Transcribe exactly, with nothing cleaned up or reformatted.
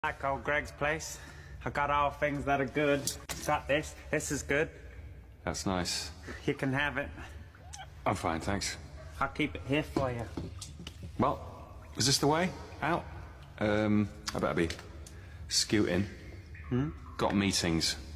Like old Greg's place. I got all things that are good. Got this. This is good. That's nice. You can have it. I'm fine, thanks. I'll keep it here for you. Well, is this the way out? Um, I better be scooting. Hmm? Got meetings.